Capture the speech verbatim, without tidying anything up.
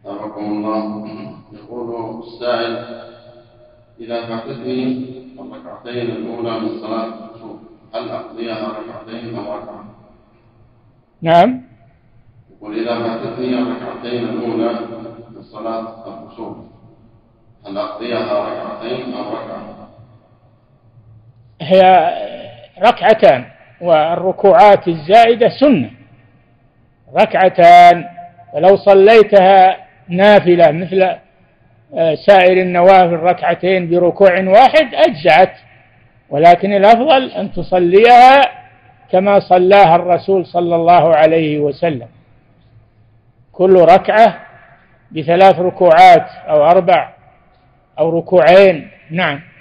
أعزكم الله. يقول السائل: إذا فاتتني الركعتين الأولى من صلاة الكسوف هل أقضيها ركعتين أو ركعة؟ نعم. يقول: إذا فاتتني الركعتين الأولى من صلاة الكسوف هل أقضيها ركعتين أو ركعة؟ هي ركعتان، والركوعات الزائدة سنة ركعتان، ولو صليتها نافلة مثل سائر النوافل ركعتين بركوع واحد أجزعت، ولكن الأفضل أن تصليها كما صلاها الرسول صلى الله عليه وسلم، كل ركعة بثلاث ركوعات أو أربع أو ركوعين. نعم.